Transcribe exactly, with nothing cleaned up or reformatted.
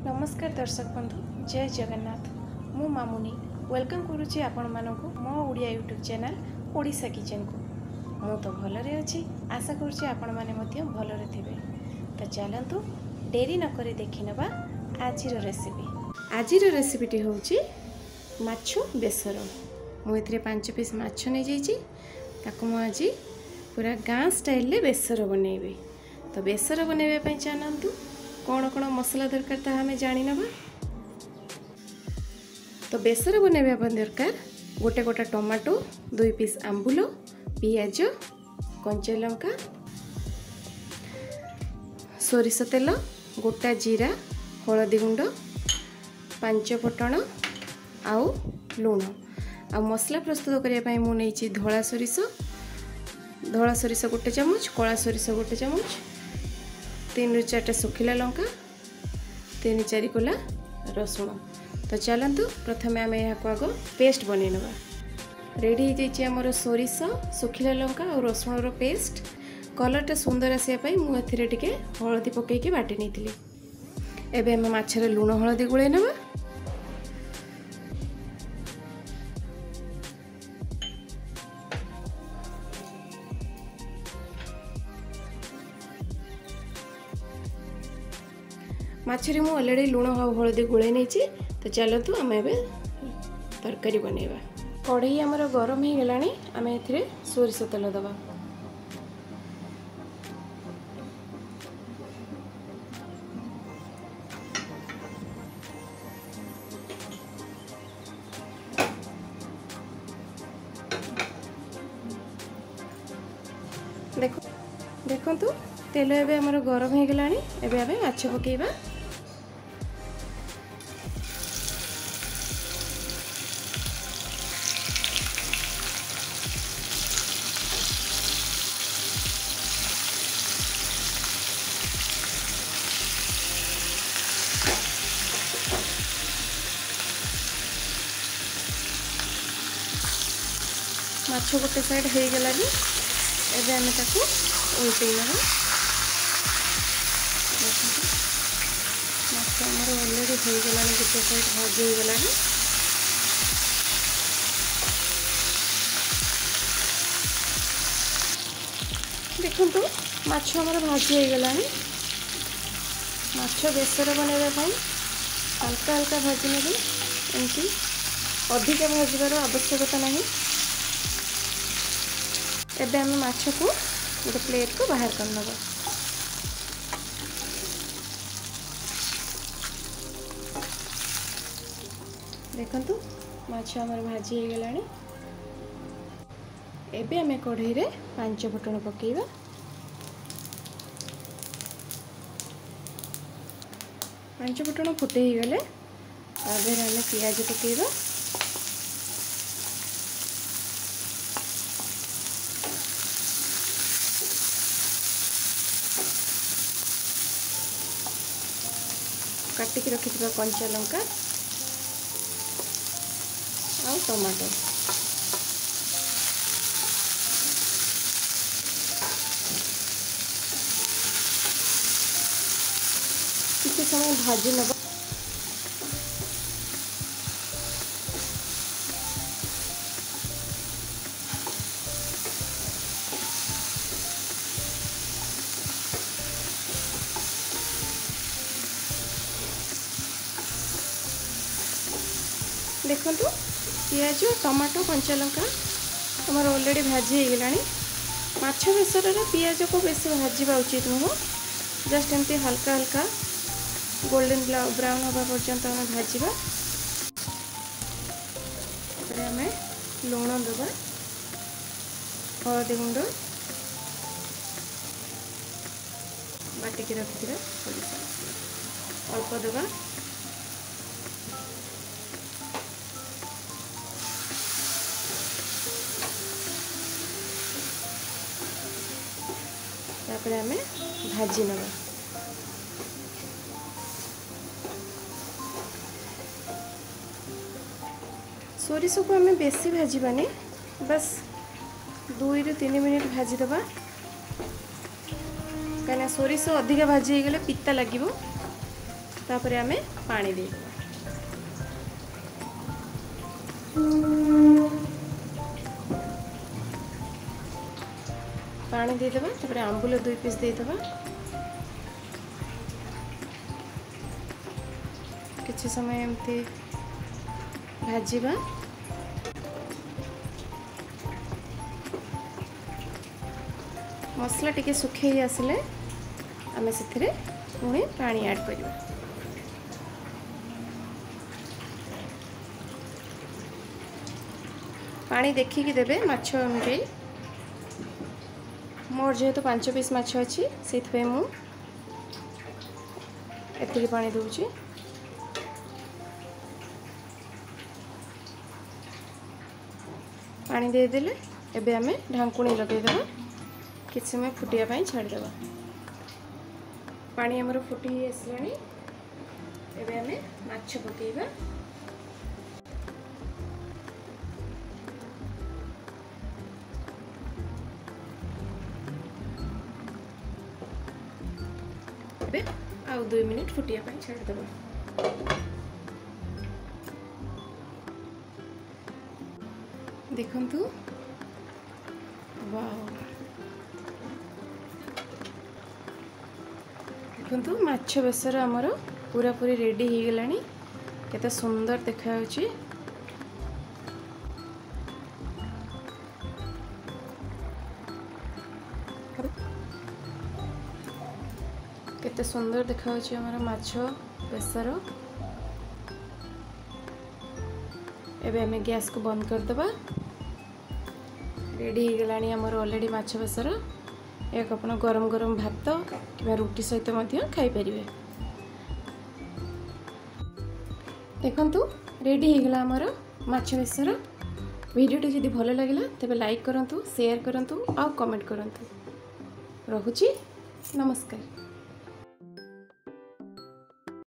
नमस्कार दर्शक बंधु जय जगन्नाथ मु मामुनी वेलकम करुच्ची आपण मानक मो Odia YouTube channel Odisha kitchen को मु तो भलरे अच्छी आशा करुच्ची आपण माने मध्य भलरे थिबे। तो चलतु डेरी न करी देखि नेबा आजिर रेसिपी। आजिर रेसिपीटी होउची माछो बेसर। मु एथिरे पाँच पीस माछ नै जाइची ताको मु आज पूरा गाँ स्टाइल ले बेसर बनेबी। तो बेसर बनेबे पई चलतु कौन कौन मसला दरकार ता हमें जानी नबा। तो बेसर बनैबा दरकार गोटे गोटा टमाटो, दुई पीस आंबुल, पियाज, कंचा लंका, सोरिष तेल, गोटा जीरा, हलदी गुंड, पांच फुटण आउ लुण। आ मसला प्रस्तुत करने मु नहीं धला सोरिष धला सोरिष गोटे चामच, कला सोरिष गोटे चामच, तीन रु चार सुखिला लंका, तीन चार कोला रसुण। तो चलतु प्रथमे आम यहाँ आग पेस्ट बन नवा। रेडी हो जामर सोरिष, सुखिला लंका और रसुण रो पेस्ट। कलरटा सुंदर आसापी मुझे टे हलदी पकईकि बाटी नहीं। एबे आम माछरे लुण हलदी गोले नवा। माछरे मु अलरेडी लुण हलदी गोले नहीं। तो चलतु आम ए तरकारी बनैबा। कढ़ई आमर गरम हो गलानी आम ए सोरिष तेल दबा। देखो देखंतु तेल एबे आमर गरम हो गलानी। एबे आमे माछ पकेइबा। माछ गोटे साइड हो गलानी। एबे आमे ताकू उल्टै नबा। माछ हमर ऑलरेडी हो गलानी, गोटे साइड भाजी हो गलानी। देखंतु माछ हमर भाजी हो गलानी। माछ बेसर बनैबा पई हल्का हल्का भाजी नेबे, एमती अधिक भाजबार आवश्यकता नहीं। एबे आम माछ को गोटे प्लेट को बाहर कर नबा। देखंतु माछ हमर भाजी हो गलानी। एबे आम कढ़ई रे पांच फुटण पकेइबा। पांच फुटण फुटे ही गले आगे आम पियाज पकेइबा। काटिकी रखिथिबा कंचा लंका और टमाटो। किसी समय भाजी नबा। देखंतु पियाज, टमाटो, कंचा लंका हमार ऑलरेडी भाजी हो गलानी। माछ बेसर रे पियाज को बेसी भाजवा उचित नुह। जस्ट एमती हल्का हल्का गोल्डन ब्राउन होगा पर्यंत आम भाजवा। आम लुण दबा, हलदी गुंड, बाटिकी रखिथिबा अल्प दबा। तापरे आमे भाजी नबा। सोरिष को आमे बेसी भाजबानी, बस दुई रु तीन मिनिट भाजी दबा। कहीं सोरिष अधिक भाजी गले पिता लगे। तापर आमे पानी दे पानी दे देबा तापर आंबुल दुई पीस दे देबा किछि समय एमती भाजीबा मसला टिके सुखई आसले आमे सेथिरे पुणी पानी ऐड करिबा पानी देखिकी देबे माछ अनुଯାयी मोर जेहेतु पांच पीस माछ अच्छी से मु एतिकी पानी दूची पानी दे देले एबे आमे ढांकुणी लगे देबा किछ समय फुटिया पाई छाड़ देबा पानी हमर फुटी आसलानी एबे आमे माछ पकेइबा एबे आउ दो मिनिट फुटिया पाई छाड़ देबा देखंतु वाओ देखंतु माछ बेसर हमर पूरा पूरी रेडी हो गलानी केते सुंदर देखा होची केते सुंदर देखा होची हमर माछ बेसर एबे हमें गैस को बंद कर देबा रेडी हो गलानी हमर ऑलरेडी माछ बेसर एक अपन गरम गरम भात कि रुटी सहित मध्य खाई परिबे देखंतु रेडी हो गला हमर माछ बेसर वीडियोटी जदि भल लगिला तबे लाइक करंतु शेयर करंतु आ कमेंट करंतु रहुची नमस्कार।